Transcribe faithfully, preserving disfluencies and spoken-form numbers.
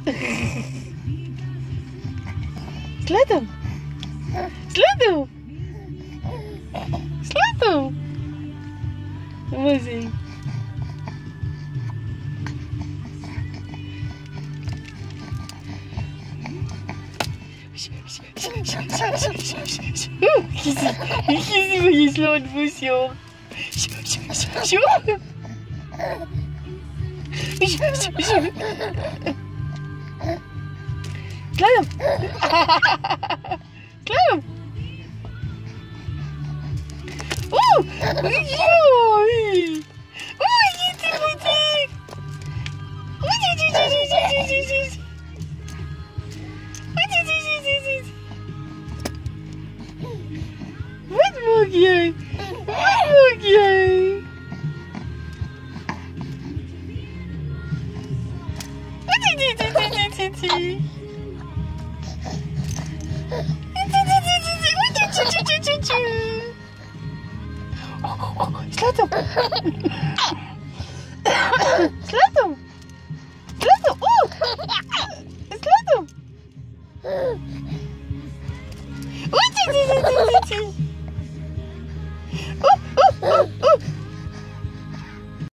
Zlato! Zlato! Zlato! Vamos aí. Киси моей слон пусел. Claro. Claro. ¡Uh! ¡Uy! ¡Uy, este botón! ¡Uy, uy, uy, uy, uy, uy, uy! ¡Uy, uy, uy, uy, uy! Wat maak jij? Wat maak jij? Wat is dit? Wat is dit? Wat is dit? Zlato! Zlato! Zlato! Oh! Zlato! Ой, ти, ти, ти, ти, ти.